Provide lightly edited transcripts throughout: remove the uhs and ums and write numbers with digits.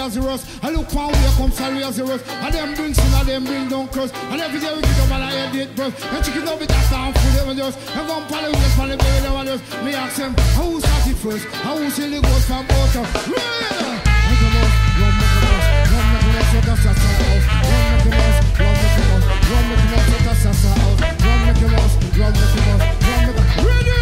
as the rust. I look for where come sorry as the rust. And them bring sin and them bring down crust. And every day we get up and I head it burst. And chicken don't be that down for them and just. And come follow this for the baby them and just. Me ask them, how start it first? How see the ghost from out of? Run! Make a mouse, run make a mouse. Run make a mouse, so that's a house. Run make a mouse, run make a mouse. Run make a mouse, so that's a house. Run make a mouse, run make a mouse. Run make a mouse. Ready?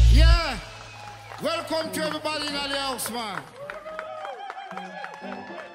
Welcome to everybody in the house, man.